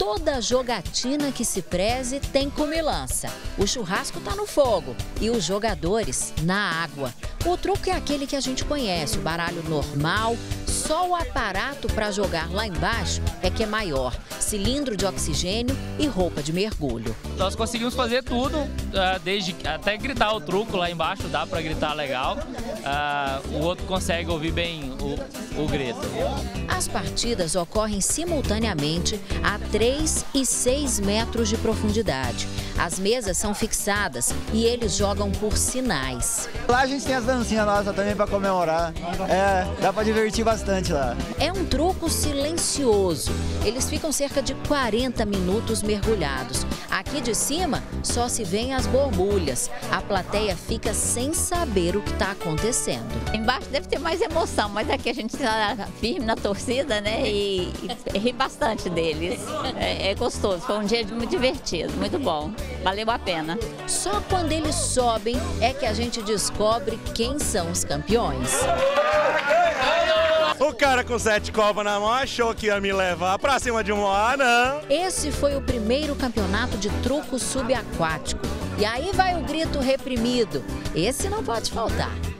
Toda jogatina que se preze tem comilança. O churrasco tá no fogo e os jogadores na água. O truco é aquele que a gente conhece, o baralho normal. Só o aparato para jogar lá embaixo é que é maior. Cilindro de oxigênio e roupa de mergulho. Nós conseguimos fazer tudo, desde até gritar o truco lá embaixo, dá para gritar legal. O outro consegue ouvir bem o grito. As partidas ocorrem simultaneamente a 3 e 6 metros de profundidade. As mesas são fixadas e eles jogam por sinais. Lá a gente tem as dancinhas nossas também para comemorar. Dá para divertir bastante lá. É um truco silencioso. Eles ficam cerca de 40 minutos mergulhados. Aqui de cima só se vêem as borbulhas. A plateia fica sem saber o que está acontecendo. Embaixo deve ter mais emoção, mas aqui a gente está firme na torcida, né? E ri bastante deles. É gostoso, foi um dia muito divertido, muito bom. Valeu a pena. Só quando eles sobem é que a gente descobre quem são os campeões. O cara com 7 cobras na mão achou que ia me levar pra cima de um ar, não. Esse foi o primeiro campeonato de truco subaquático. E aí vai o grito reprimido. Esse não pode faltar.